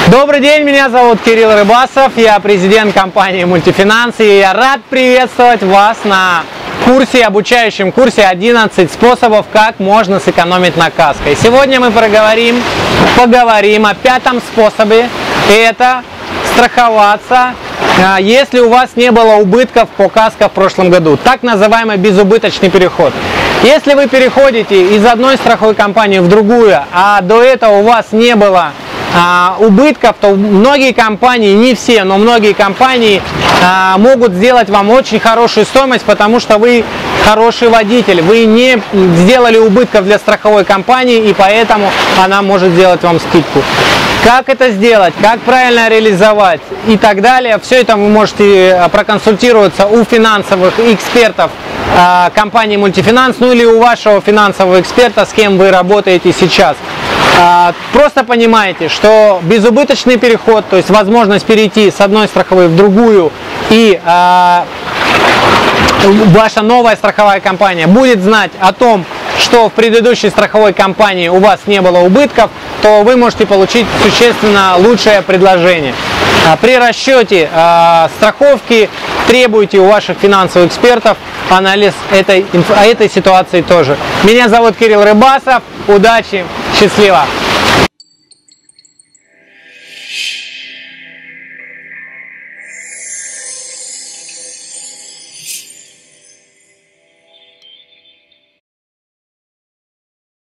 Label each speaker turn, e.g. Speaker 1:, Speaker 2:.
Speaker 1: Добрый день, меня зовут Кирилл Рыбасов, я президент компании Мультифинанс, и я рад приветствовать вас на обучающем курсе 11 способов, как можно сэкономить на каско. И сегодня мы поговорим о пятом способе, это страховаться, если у вас не было убытков по каско в прошлом году, так называемый безубыточный переход. Если вы переходите из одной страховой компании в другую, а до этого у вас не было убытков, то многие компании, не все, но многие компании могут сделать вам очень хорошую стоимость, потому что вы хороший водитель, вы не сделали убытков для страховой компании, и поэтому она может сделать вам скидку. Как это сделать, как правильно реализовать и так далее, все это вы можете проконсультироваться у финансовых экспертов компании Мультифинанс, ну или у вашего финансового эксперта, с кем вы работаете сейчас. Просто понимаете, что безубыточный переход, то есть возможность перейти с одной страховой в другую, и ваша новая страховая компания будет знать о том, что в предыдущей страховой компании у вас не было убытков, то вы можете получить существенно лучшее предложение. При расчете страховки требуйте у ваших финансовых экспертов анализ этой ситуации тоже. Меня зовут Кирилл Рыбасов. Удачи, счастливо!